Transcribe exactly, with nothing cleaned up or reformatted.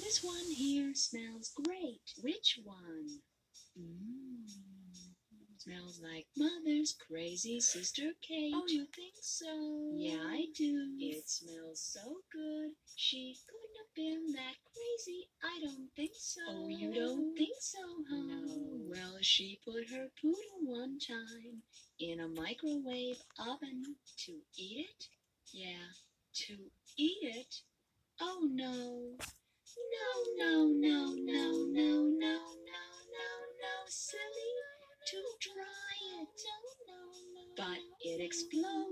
This one here smells great. Which one? Mmm. Smells like Mother's crazy sister Kate. Oh, you think so? Yeah, I do. It smells so good. She couldn't have been that crazy. I don't think so. Oh, you don't think so, huh? No. Well, she put her poodle one time in a microwave oven to eat it. Yeah, to eat it. Oh, no. No, no, no, no, no, no, no, no, no, silly. To try it. But it exploded.